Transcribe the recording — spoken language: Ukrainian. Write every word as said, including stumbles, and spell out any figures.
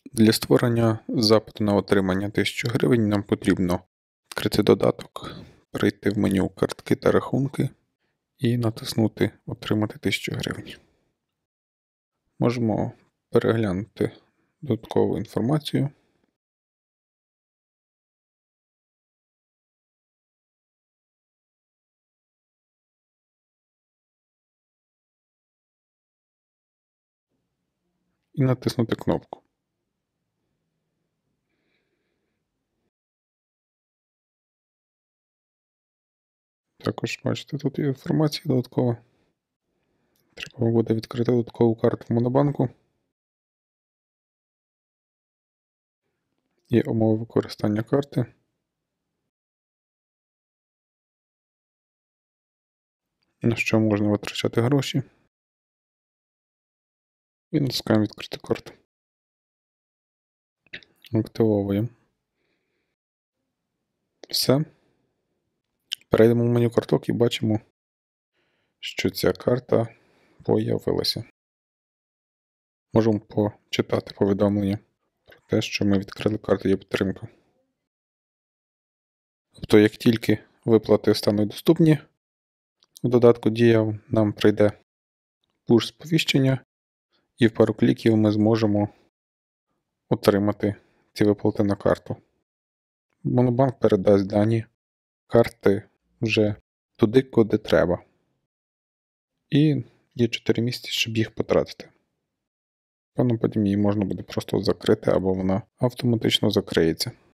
Для створення запиту на отримання тисячі гривень нам потрібно відкрити додаток, перейти в меню «Картки та рахунки» і натиснути «Отримати тисячу гривень». Можемо переглянути додаткову інформацію. І натиснути кнопку. Також, бачите, тут є інформація додаткова. Треба буде відкрити додаткову карту в Монобанку. Є умови використання карти. На що можна витрачати гроші. І натискаємо «Відкрити карту». Активовуємо. Все. Перейдемо в меню карток і бачимо, що ця карта появилася. Можемо почитати повідомлення про те, що ми відкрили карту «Є підтримка». Тобто, як тільки виплати стануть доступні, у додатку «Дія» нам прийде пуш-сповіщення, і в пару кліків ми зможемо отримати ці виплати на карту. Монобанк передасть дані карти вже туди, куди треба. І є чотири місяці, щоб їх потратити. Певно, потім її можна буде просто закрити, або вона автоматично закриється.